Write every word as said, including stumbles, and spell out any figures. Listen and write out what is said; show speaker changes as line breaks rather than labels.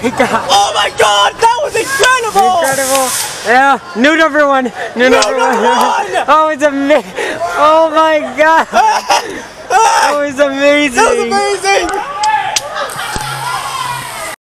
god!
Oh my god! That was incredible!
Incredible! Yeah, new number one. New,
New
number,
number
one.
one!
Oh, it's amazing! Oh my god! That was amazing!
That was amazing!